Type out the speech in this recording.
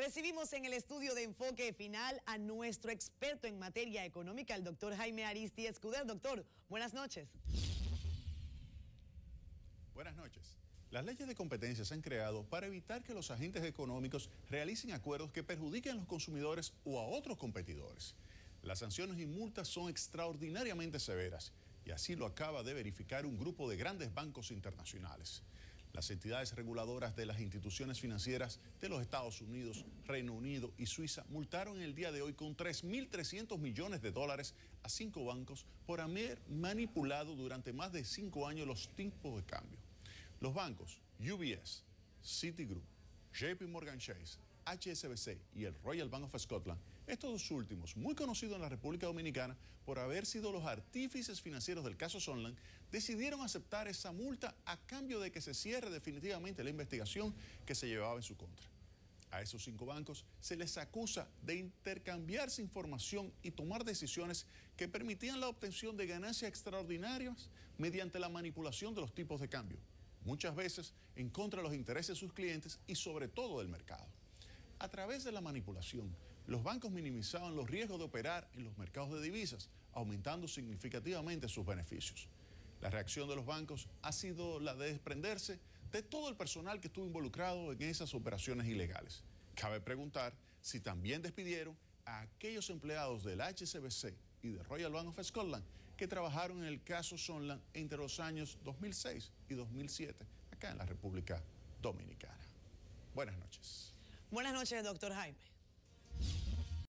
Recibimos en el estudio de Enfoque Final a nuestro experto en materia económica, el doctor Jaime Aristi Escudero. Doctor, buenas noches. Buenas noches. Las leyes de competencia se han creado para evitar que los agentes económicos realicen acuerdos que perjudiquen a los consumidores o a otros competidores. Las sanciones y multas son extraordinariamente severas y así lo acaba de verificar un grupo de grandes bancos internacionales. Las entidades reguladoras de las instituciones financieras de los Estados Unidos, Reino Unido y Suiza multaron en el día de hoy con 3.300 millones de dólares a 5 bancos por haber manipulado durante más de 5 años los tipos de cambio. Los bancos UBS, Citigroup, JP Morgan Chase, HSBC y el Royal Bank of Scotland, estos dos últimos, muy conocidos en la República Dominicana por haber sido los artífices financieros del caso Sonland, decidieron aceptar esa multa a cambio de que se cierre definitivamente la investigación que se llevaba en su contra. A esos 5 bancos se les acusa de intercambiarse información y tomar decisiones que permitían la obtención de ganancias extraordinarias mediante la manipulación de los tipos de cambio, muchas veces en contra de los intereses de sus clientes y sobre todo del mercado. A través de la manipulación, los bancos minimizaban los riesgos de operar en los mercados de divisas, aumentando significativamente sus beneficios. La reacción de los bancos ha sido la de desprenderse de todo el personal que estuvo involucrado en esas operaciones ilegales. Cabe preguntar si también despidieron a aquellos empleados del HSBC y del Royal Bank of Scotland que trabajaron en el caso Sonland entre los años 2006 y 2007, acá en la República Dominicana. Buenas noches. Buenas noches, doctor Jaime.